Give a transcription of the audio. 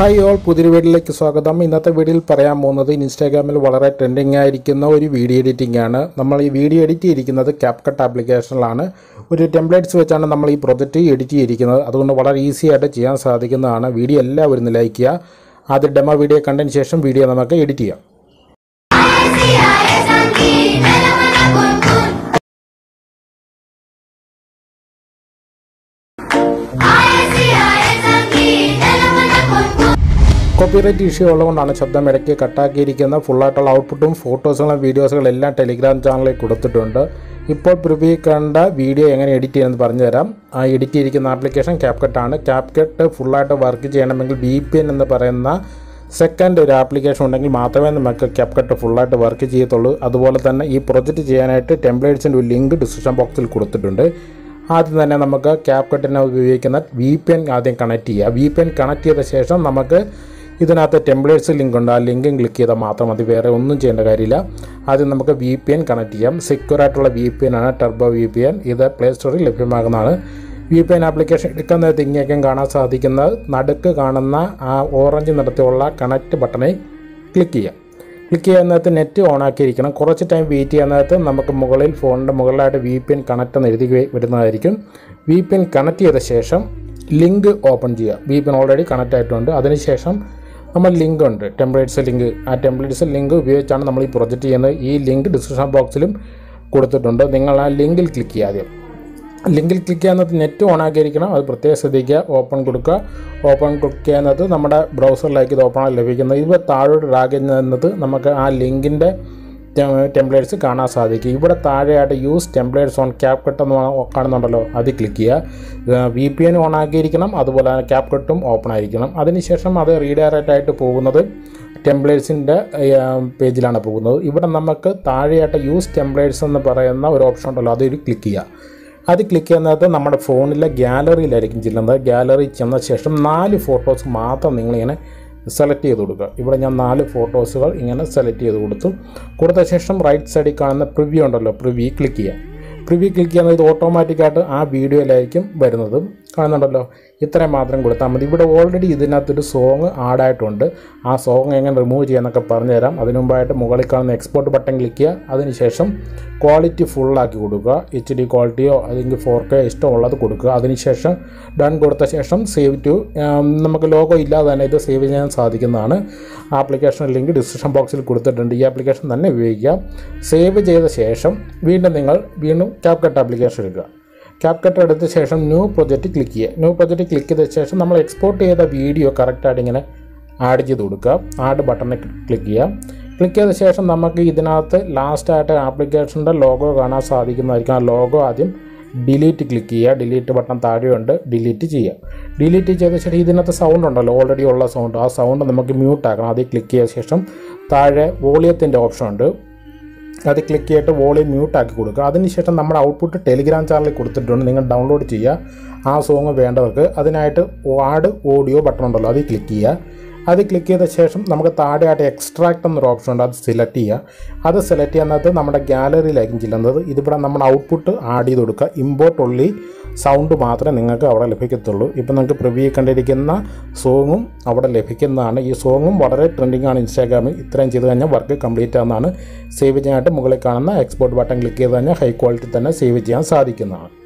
Hi all പുതിയൊരു വീഡിയോയിലേക്ക് സ്വാഗതം. ഇന്നത്തെ വീഡിയോയിൽ പറയാൻ പോകുന്നത് ഇൻസ്റ്റാഗ്രാമിൽ വളരെ ട്രെൻഡിങ് ആയിരിക്കുന്ന ഒരു വീഡിയോ എഡിറ്റിംഗ് ആണ്. നമ്മൾ ഈ വീഡിയോ എഡിറ്റ് ചെയ്തിരിക്കുന്നത് ക്യാപ്കട്ട് ആപ്ലിക്കേഷനിലാണ്. ഒരു ടെംപ്ലേറ്റ്സ് വെച്ചാണ് നമ്മൾ ഈ പ്രൊജക്റ്റ് എഡിറ്റ് ചെയ്തിരിക്കുന്നത്. അതുകൊണ്ട് വളരെ ഈസി ആയിട്ട് ചെയ്യാൻ സാധിക്കുന്നതാണ്. വീഡിയോ എല്ലാവരും ലൈക്ക് ചെയ്യുക. ആദ്യം ഡെമോ വീഡിയോ കണ്ടതിന് ശേഷം വീഡിയോ നമുക്ക് എഡിറ്റ് ചെയ്യാം. കോപ്പിറൈറ്റ് ഇഷ്യൂ ഉള്ളതുകൊണ്ടാണ് ശബ്ദം ഇടയ്ക്ക് കട്ടാക്കിയിരിക്കുന്നത്. ഫുള്ളായിട്ടുള്ള ഔട്ട്പുട്ടും ഫോട്ടോസുകളും വീഡിയോസുകളും എല്ലാം ടെലിഗ്രാം ചാനലിൽ കൊടുത്തിട്ടുണ്ട്. ഇപ്പോൾ പ്രിവ്യൂ കണ്ട വീഡിയോ എങ്ങനെ എഡിറ്റ് ചെയ്യുമെന്ന് പറഞ്ഞു തരാം. ആ എഡിറ്റ് ചെയ്തിരിക്കുന്ന ആപ്ലിക്കേഷൻ ക്യാപ്കട്ടാണ്. ക്യാപ്കട്ട് ഫുള്ളായിട്ട് വർക്ക് ചെയ്യണമെങ്കിൽ VPN എന്ന് പറയുന്ന സെക്കൻഡ് ഒരു ആപ്ലിക്കേഷൻ ഉണ്ടെങ്കിൽ മാത്രമേ നമുക്ക് ക്യാപ്കട്ട് ഫുള്ളായിട്ട് വർക്ക് ചെയ്യത്തുള്ളൂ. അതുപോലെ തന്നെ ഈ പ്രൊജക്റ്റ് ചെയ്യാനായിട്ട് ടെംപ്ലേറ്റ്സിൻ്റെ ഒരു ലിങ്ക് ഡിസ്ക്രിപ്ഷൻ ബോക്സിൽ കൊടുത്തിട്ടുണ്ട്. ആദ്യം തന്നെ നമുക്ക് ക്യാപ്കട്ടിനെ ഉപയോഗിക്കുന്ന VPN ആദ്യം കണക്ട് ചെയ്യുക. VPN കണക്ട് ചെയ്ത ശേഷം നമുക്ക് ഇതിനകത്ത് ടെംപ്ലേറ്റ്സ് ലിങ്ക് ഉണ്ട്. ആ ലിങ്കും ക്ലിക്ക് ചെയ്താൽ മാത്രം മതി, വേറെ ഒന്നും ചെയ്യേണ്ട കാര്യമില്ല. ആദ്യം നമുക്ക് VPN കണക്ട് ചെയ്യാം. സെക്യൂർ ആയിട്ടുള്ള VPN ആണ് ടർബോ VPN. ഇത് പ്ലേ സ്റ്റോറിൽ ലഭ്യമാകുന്നതാണ്. VPN ആപ്ലിക്കേഷൻ എടുക്കുന്ന നേരത്ത് ഇങ്ങേക്കും കാണാൻ സാധിക്കുന്നത് നടുക്ക് കാണുന്ന ആ ഓറഞ്ച് നിറത്തിലുള്ള കണക്റ്റ് ബട്ടണിൽ ക്ലിക്ക് ചെയ്യാം. ക്ലിക്ക് ചെയ്യുന്ന നേരത്ത് നെറ്റ് ഓൺ ആക്കിയിരിക്കണം. കുറച്ച് ടൈം വെയിറ്റ് ചെയ്യുന്ന നേരത്ത് നമുക്ക് മുകളിൽ ഫോണിൻ്റെ മുകളിലായിട്ട് VPN കണക്റ്റ് എന്ന് എഴുതി വരുന്നതായിരിക്കും. VPN കണക്ട് ചെയ്ത ശേഷം ലിങ്ക് ഓപ്പൺ ചെയ്യുക. VPN ഓൾറെഡി കണക്റ്റ് ആയിട്ടുണ്ട്. അതിനുശേഷം നമ്മൾ ലിങ്ക് ഉണ്ട്, ടെംപ്ലേറ്റ്സ് ലിങ്ക്. ആ ടെംപ്ലേറ്റ്സ് ലിങ്ക് ഉപയോഗിച്ചാണ് നമ്മൾ ഈ പ്രൊജക്റ്റ് ചെയ്യുന്നത്. ഈ ലിങ്ക് ഡിസ്ക്രിപ്ഷൻ ബോക്സിലും കൊടുത്തിട്ടുണ്ട്. നിങ്ങൾ ആ ലിങ്കിൽ ക്ലിക്ക് ചെയ്യുക. ആദ്യം ലിങ്കിൽ ക്ലിക്ക് ചെയ്യുന്നത് നെറ്റ് ഓൺ ആക്കിയിരിക്കണം. അത് പ്രത്യേകം ശ്രദ്ധിക്കുക. ഓപ്പൺ കൊടുക്കുക. ഓപ്പൺ ക്ലിക്ക് ചെയ്യുന്നത് നമ്മുടെ ബ്രൗസറിലേക്ക് ഇത് ഓപ്പൺ ആയി ലഭിക്കുന്നത്. ഇത് താഴോട്ട് ഡ്രാഗ് ചെയ്യുന്നത് നമുക്ക് ആ ലിങ്കിൻ്റെ ടെംപ്ലേറ്റ്സ് കാണാൻ സാധിക്കും. ഇവിടെ താഴെയായിട്ട് യൂസ് ടെംപ്ലേറ്റ്സ് ഓൺ ക്യാപ്കട്ട് എന്ന് കാണുന്നുണ്ടല്ലോ, അത് ക്ലിക്ക് ചെയ്യുക. VPN ഓൺ ആക്കിയിരിക്കണം. അതുപോലെ തന്നെ ക്യാപ്കട്ടും ഓപ്പൺ ആയിരിക്കണം. അതിനുശേഷം അത് റീഡയറക്റ്റ് ആയിട്ട് പോകുന്നത് ടെംപ്ലേറ്റ്സിൻ്റെ പേജിലാണ് പോകുന്നത്. ഇവിടെ നമുക്ക് താഴെയായിട്ട് യൂസ് ടെംപ്ലേറ്റ്സ് എന്ന് പറയുന്ന ഒരു ഓപ്ഷൻ ഉണ്ടല്ലോ, അതൊരു ക്ലിക്ക് ചെയ്യുക. അത് ക്ലിക്ക് ചെയ്യുന്നത് നമ്മുടെ ഫോണിലെ ഗാലറിയിലായിരിക്കും ചെല്ലുന്നത്. ഗാലറി ചെന്ന ശേഷം 4 ഫോട്ടോസ് മാത്രം നിങ്ങളിങ്ങനെ സെലക്ട് ചെയ്ത് കൊടുക്കുക. ഇവിടെ ഞാൻ 4 ഫോട്ടോസുകൾ ഇങ്ങനെ സെലക്ട് ചെയ്ത് കൊടുത്ത ശേഷം റൈറ്റ് സൈഡിൽ കാണുന്ന പ്രിവ്യൂ ഉണ്ടല്ലോ, പ്രിവ്യൂ ക്ലിക്ക് ചെയ്യുക. പ്രിവ്യൂ ക്ലിക്ക് ചെയ്യുന്നത് ഇത് ഓട്ടോമാറ്റിക്കായിട്ട് ആ വീഡിയോയിലായിരിക്കും വരുന്നത്. കാണുന്നുണ്ടല്ലോ, ഇത്രയും മാത്രം കൊടുത്താൽ മതി. ഇവിടെ ഓൾറെഡി ഇതിനകത്തൊരു സോങ് ആഡായിട്ടുണ്ട്. ആ സോങ് എങ്ങനെ റിമൂവ് ചെയ്യാമെന്നൊക്കെ പറഞ്ഞു തരാം. അതിനു മുമ്പായിട്ട് മുകളിൽ കാണുന്ന എക്സ്പോർട്ട് ബട്ടൺ ക്ലിക്ക് ചെയ്യുക. അതിനുശേഷം ക്വാളിറ്റി ഫുള്ളാക്കി കൊടുക്കുക. HD ക്വാളിറ്റിയോ അല്ലെങ്കിൽ 4K ഇഷ്ടമുള്ളത് കൊടുക്കുക. അതിനുശേഷം ഡൺ കൊടുത്ത ശേഷം സേവ് ടു, നമുക്ക് ലോഗോ ഇല്ലാതെ തന്നെ ഇത് സേവ് ചെയ്യാൻ സാധിക്കുന്നതാണ്. ആപ്ലിക്കേഷൻ ലിങ്ക് ഡിസ്ക്രിപ്ഷൻ ബോക്സിൽ കൊടുത്തിട്ടുണ്ട്. ഈ ആപ്ലിക്കേഷൻ തന്നെ ഉപയോഗിക്കുക. സേവ് ചെയ്ത ശേഷം വീണ്ടും ക്യാപ്കട്ട് ആപ്ലിക്കേഷൻ എടുക്കുക. ക്യാപ്കട്ട് എടുത്ത ശേഷം ന്യൂ പ്രൊജക്റ്റ് ക്ലിക്ക് ചെയ്യുക. ന്യൂ പ്രൊജക്റ്റ് ക്ലിക്ക് ചെയ്ത ശേഷം നമ്മൾ എക്സ്പോർട്ട് ചെയ്ത വീഡിയോ കറക്റ്റായിട്ട് ഇങ്ങനെ ആഡ് ചെയ്ത് കൊടുക്കുക. ആഡ് ബട്ടണിൽ ക്ലിക്ക് ചെയ്യുക. ക്ലിക്ക് ചെയ്ത ശേഷം നമുക്ക് ഇതിനകത്ത് ലാസ്റ്റായിട്ട് ആപ്ലിക്കേഷൻ്റെ ലോഗോ കാണാൻ സാധിക്കുന്നതായിരിക്കും. ആ ലോഗോ ആദ്യം ഡിലീറ്റ് ക്ലിക്ക് ചെയ്യുക. ഡിലീറ്റ് ബട്ടൺ താഴെയുണ്ട്, ഡിലീറ്റ് ചെയ്യുക. ഡിലീറ്റ് ചെയ്ത ശേഷം ഇതിനകത്ത് സൗണ്ട് ഉണ്ടല്ലോ, ഓൾറെഡി ഉള്ള സൗണ്ട്, ആ സൗണ്ട് നമുക്ക് മ്യൂട്ട് ആക്കണം. അതിൽ ക്ലിക്ക് ചെയ്ത ശേഷം താഴെ വോളിയത്തിൻ്റെ ഓപ്ഷൻ ഉണ്ട്, അത് ക്ലിക്ക് ചെയ്തിട്ട് വോളിയം മ്യൂട്ട് ആക്കി കൊടുക്കുക. അതിനുശേഷം നമ്മുടെ ഔട്ട്പുട്ട് ടെലിഗ്രാം ചാനലിൽ കൊടുത്തിട്ടുണ്ട്, നിങ്ങൾ ഡൗൺലോഡ് ചെയ്യുക. ആ സോങ് വേണ്ടവർക്ക് അതിനായിട്ട് ആഡ് ഓഡിയോ ബട്ടൺ ഉണ്ടല്ലോ, അത് ക്ലിക്ക് ചെയ്യുക. അത് ക്ലിക്ക് ചെയ്ത ശേഷം നമുക്ക് താഴെയായിട്ട് എക്സ്ട്രാക്ട് എന്നൊരു ഓപ്ഷൻ ഉണ്ട്, അത് സെലക്ട് ചെയ്യുക. അത് സെലക്ട് ചെയ്യുന്നത് നമ്മുടെ ഗാലറിയിലായിരിക്കും ചെല്ലുന്നത്. ഇതിവിടെ നമ്മുടെ ഔട്ട്പുട്ട് ആഡ് ചെയ്ത് കൊടുക്കുക. ഇമ്പോർട്ട് ഉള്ളി സൗണ്ട് മാത്രമേ നിങ്ങൾക്ക് അവിടെ ലഭിക്കത്തുള്ളൂ. ഇപ്പോൾ നിങ്ങൾക്ക് പ്രിവ്യൂ കണ്ടിരിക്കുന്ന സോങ്ങും അവിടെ ലഭിക്കുന്നതാണ്. ഈ സോങ്ങും വളരെ ട്രെൻഡിങ് ആണ് ഇൻസ്റ്റാഗ്രാമിൽ. ഇത്രയും ചെയ്ത് കഴിഞ്ഞാൽ വർക്ക് കംപ്ലീറ്റ് ആവുന്നതാണ്. സേവ് ചെയ്യാനായിട്ട് മുകളിൽ കാണുന്ന എക്സ്പോർട്ട് ബട്ടൺ ക്ലിക്ക് ചെയ്ത് കഴിഞ്ഞാൽ ഹൈ ക്വാളിറ്റി തന്നെ സേവ് ചെയ്യാൻ സാധിക്കുന്നതാണ്.